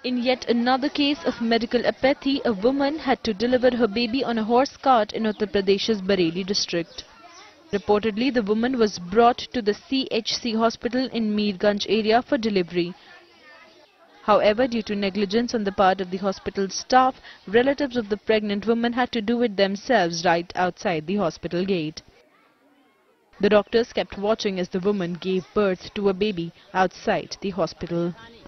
In yet another case of medical apathy, a woman had to deliver her baby on a horse cart in Uttar Pradesh's Bareilly district. Reportedly, the woman was brought to the CHC hospital in Meerganj area for delivery. However, due to negligence on the part of the hospital staff, relatives of the pregnant woman had to do it themselves right outside the hospital gate. The doctors kept watching as the woman gave birth to a baby outside the hospital.